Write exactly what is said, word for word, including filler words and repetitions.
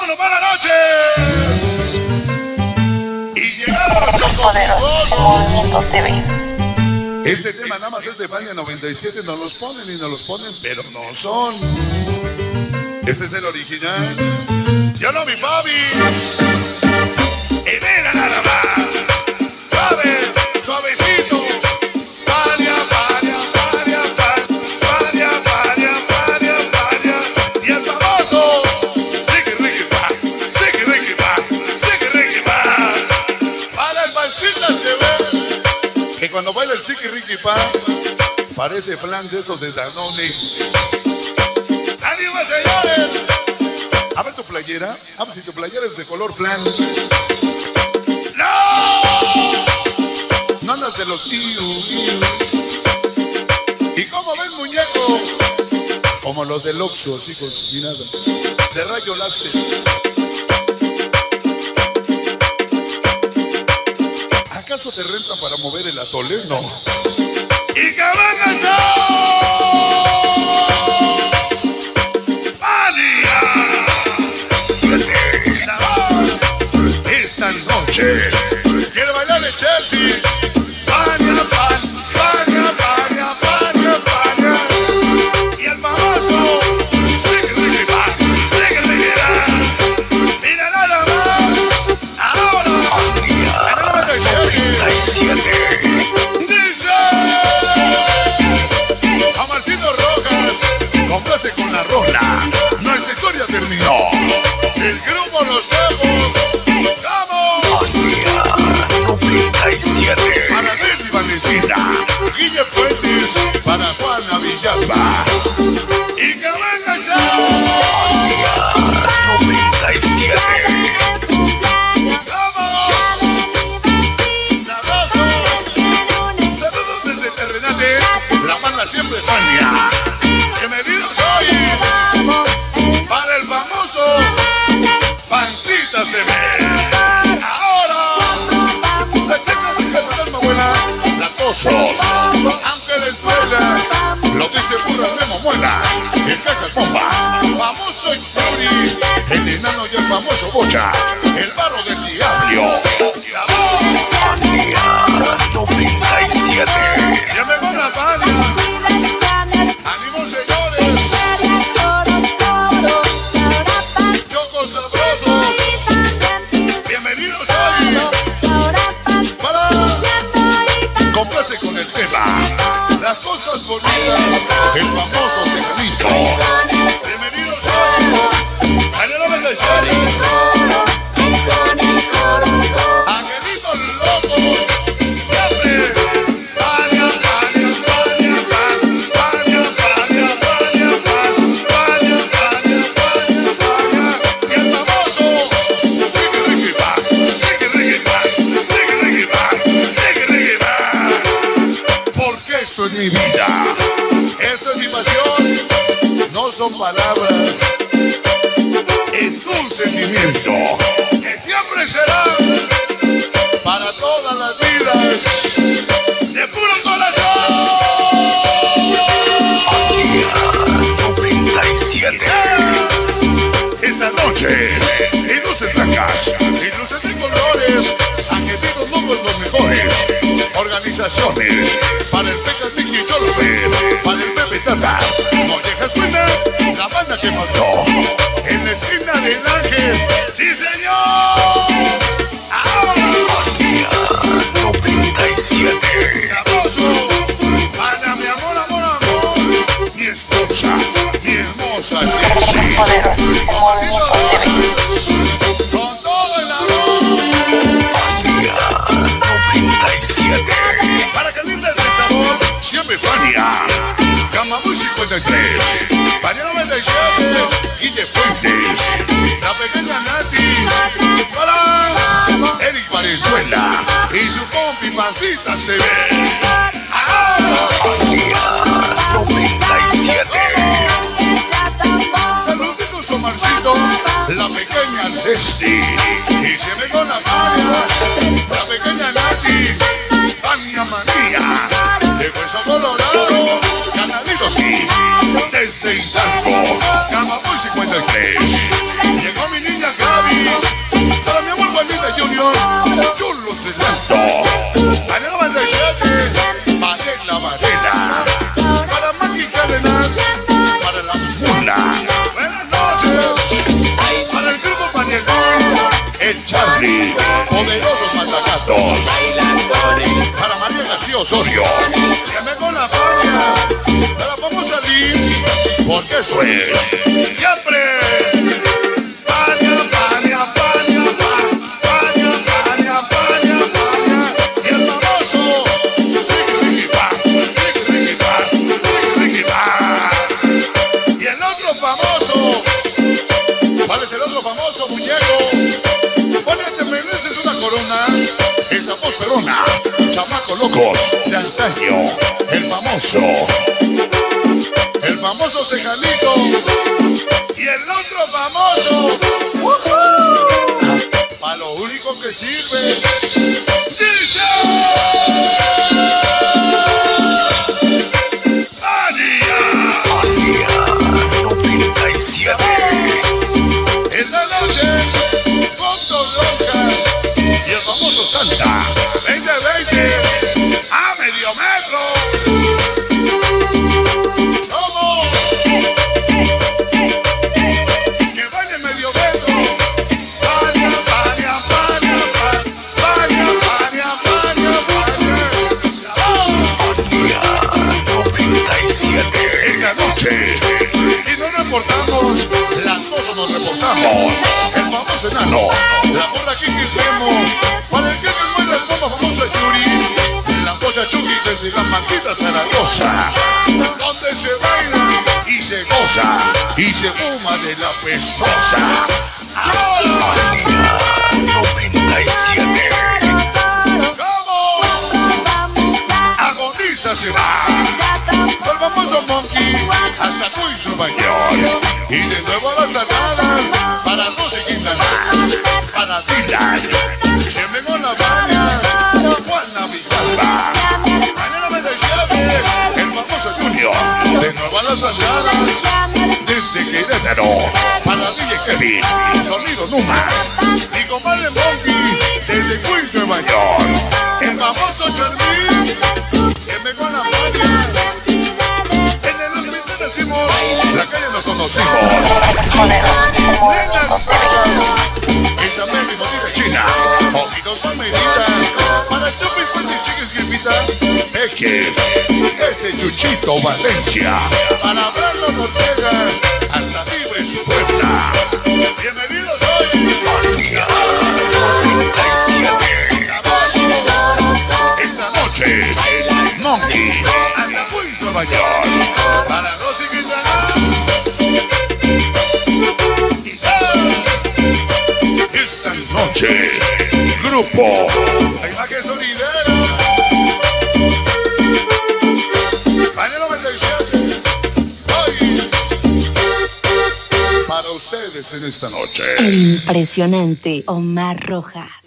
¡Vámonos, buenas noches! Y llegaron los Poderoso Movimiento T V. Este tema nada más es de Fania noventa y siete, nos los ponen y nos los ponen, pero no son. Este es el original. Yo no, mi Fabi. Y mira nada más. Suave, suavecito. Fania, Fania, Fania, Fania, Fania, Fania, Fania. Y el famoso. Sigue, Ricky, pa. Sigue, Ricky, pa. Sigue, Ricky, pa. Para el pancitas que ven. Que cuando baila el Chiqui Ricky Pa, parece flan de esos de Danone. ¡Ánimo, señores! A ver tu playera. A ver si tu playera es de color flan. ¡No! No andas de los tíos. ¿Y cómo ves, muñeco? Como los del Oxxo, así con ni nada. De rayo láser. ¿Acaso te rentan para mover el atole? No. ¡Y que venga el ¡Fania! Esta noche quiere bailar el Chelsea. Fania, Fania, Fania, Fania, Fania, Fania. Y el famoso Ricky, Ricky, pa, Ricky, Ricky, pa. Mira nada más. Ahora noventa y siete. Dice Amarcito Rojas, complace con la rola. Nuestra historia terminó. El grupo Los Tejos. ¡Vamos! noventa y siete. Para Nelly Valentina. Guille Fuentes. Para Juana Villalba. Y que venga ya. noventa y siete. Siempre Fania, que me vino hoy para el famoso Pancitas T V. Ahora la chica de calma buena, latosos, aunque la escuela lo dice burra Memo Muela, el caca bomba, famoso Yuri, el enano y el famoso Bocha, el barro del diablo. Fania noventa y siete. Ya me van a Fania. ¡Ánimo, señores! ¡Chocos sabrosos! ¡Bienvenidos hoy! ¡Para! Complace con el tema. Las cosas bonitas. El famoso Sejanito. ¡Bienvenidos hoy! ¡Año noventa y siete! ¡Angelitos locos! Esto es mi vida, esto es mi pasión, no son palabras, es un sentimiento que siempre será para todas las vidas, de puro corazón. noventa y siete. Esta noche, y luces blancas, y luces de colores, angelitos locos los mejores. Organizaciones para el Pecas Nicky Cholope, para el Pepe Tata, Mollejas Buena, la banda que mató en la esquina del Ángel. ¡Sí, señor! ¡Ahora! noventa y siete. ¡Sabroso! Para mi amor, amor, amor, mi esposa, mi hermosa Jessie. Poderoso Movimiento T V. Con todo el amor. noventa y siete. Para que libre de sabor, siempre Fania. Camamuy cincuenta y tres. Fania noventa y siete. Guille Fuentes. La pequeña Nati. Para Eric Valenzuela. Y su compi Pancitas T V. ¡Ahora! noventa y siete. Saluditos Omarcito. La pequeña Leslie. Y se me con la Fania. La pequeña Nati. Fania Manía, de Hueso Colorado, Canalitos Kiss, desde Hidalgo, Camamuy cincuenta y tres. Llegó mi niña Charlie, poderosos matacatos. Para María García Osorio, que me con la paña, para vamos a salir, porque eso es siempre. Paña, paña, paña, paña, paña, paña, paña, y el famoso Ricky Pa, Ricky Pa, Ricky Pa. Y el otro famoso, ¿cuál es el otro famoso, muñeco? Ponete, mereces una corona, esa voz perona, chamaco locos de antaño, el famoso, el famoso Cejalito, y el otro famoso, para lo único que sirve, dice Ania, Ania noventa y siete. En la noche, Fondo Loca y el famoso Santa veinte veinte a medio metro. ¿Cómo? Que baile medio metro. Paña, paña, paña, paña, paña, paña, paña. noventa y siete. Esta noche, y nos reportamos, las cosas nos reportamos. El famoso enano, la porra aquí que vemos, para el que no es la bomba famosa Yuri, la polla Chucky desde la manguita Zaragoza, donde se baila y se goza y se fuma de la pestosa. Ahora noventa y siete. ¿Cómo? Agoniza se va. El famoso Monkey hasta Queens, Nueva York. Y de nuevo a las sanadas para Rosy Quintana, para Dylan, se me con la baña, Juana Villalba. Mañana me siete, el famoso Junior, de nuevo a las sanadas, desde Querétaro, para D J Kevin, Sonido Numa. Mi comadre Monkey, desde Queens, Nueva York. El famoso Charlie, se me con la baña. La calle nos conocimos. Nenas bellas, esa Mary Bonita China, ojitos palmerita, para Chupi Fuente Chiquis Gripita, X, ese Chuchito Valencia, para Brandon Ortega, hasta Libre su Puebla. Bienvenidos hoy. noventa y siete. Esta noche, Monkey, hasta Queens, Nueva York, para Rosy Quintana. Esta noche, grupo, la imagen sonidera, Año noventa y siete, hoy, para ustedes en esta noche. El impresionante Omar Rojas.